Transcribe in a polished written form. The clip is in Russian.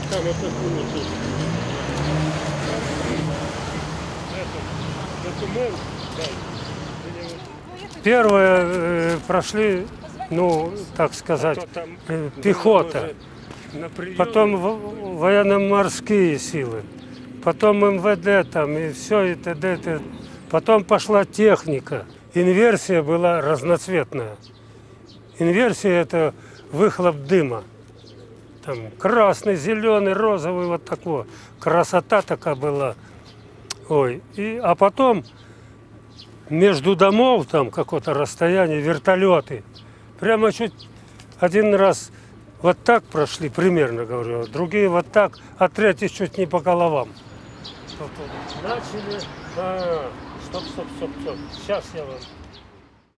Там это будет. Документ, да. Первые прошли, ну, так сказать, пехота, потом военно-морские силы, потом МВД там и все, и т.д. т.д. Потом пошла техника. Инверсия была разноцветная. Инверсия – это выхлоп дыма. Там красный, зеленый, розовый, вот такой. Красота такая была. Ой, а потом между домов, там какое-то расстояние, вертолеты. Прямо чуть один раз вот так прошли, примерно говорю, другие вот так, а третий чуть не по головам. Начали. Стоп. Сейчас я вам.